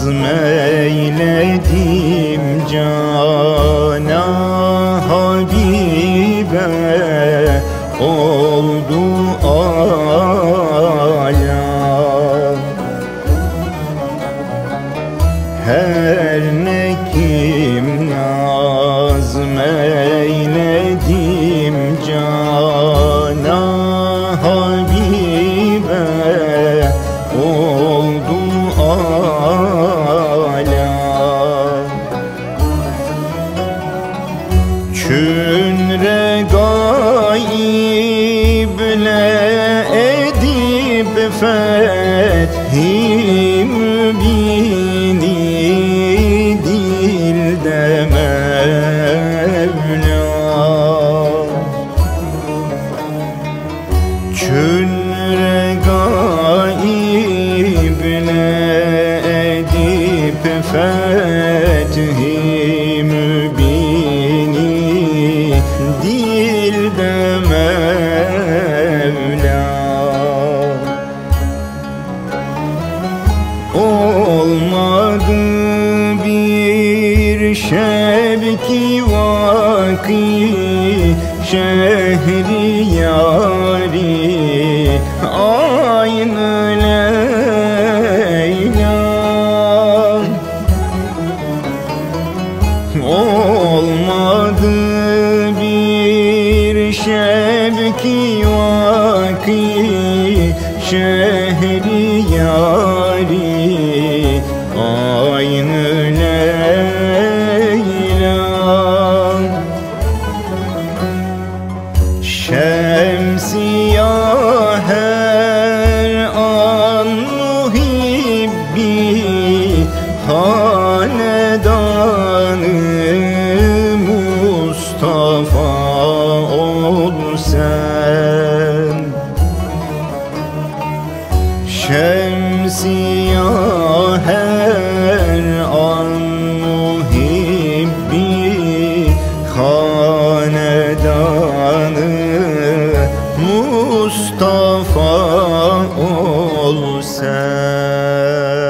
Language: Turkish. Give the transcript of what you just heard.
azmeyledim cana Habibe oldu âlâ. Her ne kim azmeyledim cana Habibe oldu âlâ. Çünre gayble edip fethi mübini dilde Mevla. Çünre gayble edip fethi mübini dilde Mevla. Olmadı bir şebki vaki şehriyari aynı Leyla. Olmadı bir şebki vaki şehriyari aynı Leyla. Şemsiyah her an muhibbi hanedanı Mustafa ol sen. Şemsiyah her an muhibbi hanedanı Mustafa ol sen.